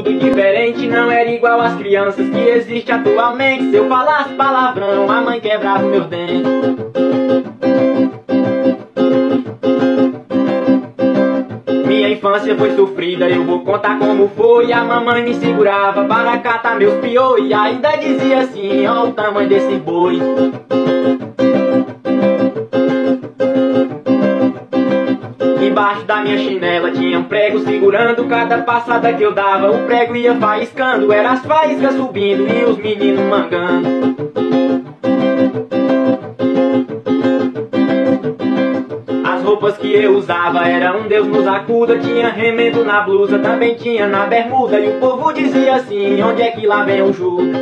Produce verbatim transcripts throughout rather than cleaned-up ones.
tudo diferente, não era igual às crianças que existem atualmente. Se eu falasse palavrão, a mãe quebrava meus dentes. Minha infância foi sofrida, eu vou contar como foi. A mamãe me segurava para catar meus piolhos e ainda dizia assim, ó o tamanho desse boi. Embaixo da minha chinela tinha um prego segurando cada passada que eu dava. O prego ia faiscando, era as faíscas subindo e os meninos mangando. As roupas que eu usava era um Deus nos acuda. Tinha remendo na blusa, também tinha na bermuda. E o povo dizia assim, onde é que lá vem o Judas?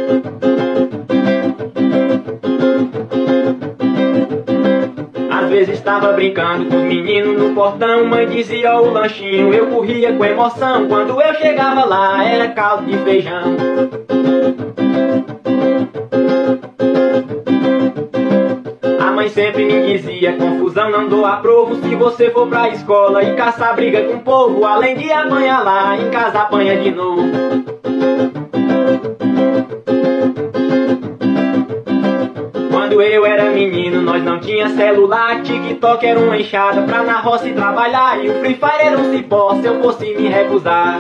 Às vezes estava brincando com os meninos no portão. Mãe dizia ó, o lanchinho, eu corria com emoção. Quando eu chegava lá era caldo de feijão. A mãe sempre me dizia, confusão não dou aprovo. Se você for pra escola e caçar briga com o povo, além de apanhar lá, em casa apanha de novo. Quando eu era menino, nós não tinha celular. TikTok era uma enxada pra na roça e trabalhar. E o Free Fire era um cipó se eu fosse me recusar.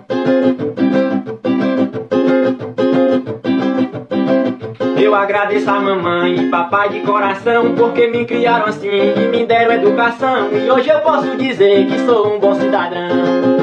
Eu agradeço a mamãe e papai de coração, porque me criaram assim e me deram educação. E hoje eu posso dizer que sou um bom cidadão.